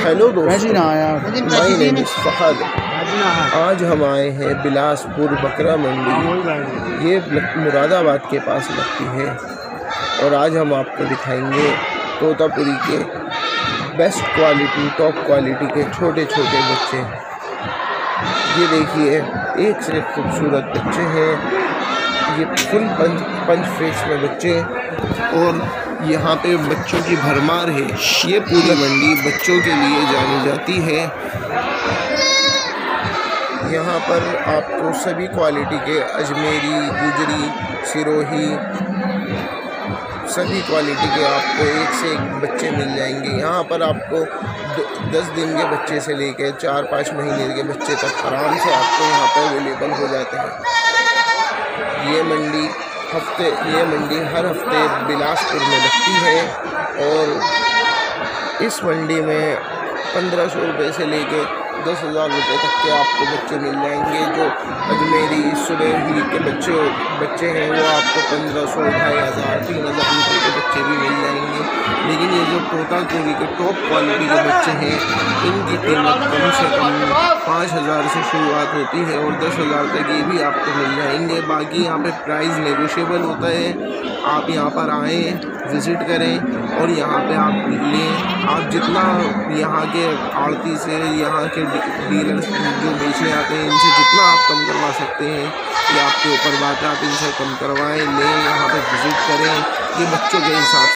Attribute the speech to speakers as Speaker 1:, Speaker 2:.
Speaker 1: Hello दोस्तों, my name is Fahad. आज हम आए हैं बिलासपुर बकरा मंडी। ये मुरादाबाद के पास लगती है और आज हम आपको दिखाएंगे तोतापुरी के बेस्ट क्वालिटी, टॉप क्वालिटी के छोटे छोटे बच्चे। ये देखिए, एक से एक खूबसूरत बच्चे हैं। ये फुल पंच फेस में बच्चे और यहाँ पे बच्चों की भरमार है। ये पूरी मंडी बच्चों के लिए जानी जाती है। यहाँ पर आपको सभी क्वालिटी के अजमेरी, गुजरी, सिरोही, सभी क्वालिटी के आपको एक से एक बच्चे मिल जाएंगे। यहाँ पर आपको 10 दिन के बच्चे से लेकर 4-5 महीने के बच्चे तक आराम से आपको यहाँ पर अवेलेबल हो जाते हैं। ये मंडी हर हफ्ते बिलासपुर में लगती है और इस मंडी में 1500 रुपये से लेके 10,000 रुपये तक के आपको बच्चे मिल जाएंगे। जो अजमेरी, सुरेही के बच्चे हैं वो आपको 1500, 2,500, 3,000 रुपये के बच्चे भी मिल जाएंगे। लेकिन ये जो तोतापुरी के टॉप क्वालिटी के बच्चे हैं, इनकी कीमत कम से कम 5,000 से शुरुआत होती है और 10,000 तक ये भी आपको मिल जाएंगे। बाकी यहाँ पे प्राइस नेगोशिएबल होता है। आप यहाँ पर आएँ, विज़िट करें और यहाँ पे आप लें। आप जितना यहाँ के आड़ती से, यहाँ के डीलर्स जो बेचने आते हैं, इनसे जितना आप कम करवा सकते हैं ये आपके ऊपर बात है। आप इनसे कम करवाएं, लें, यहाँ पे विज़िट करें। ये बच्चों के हिसाब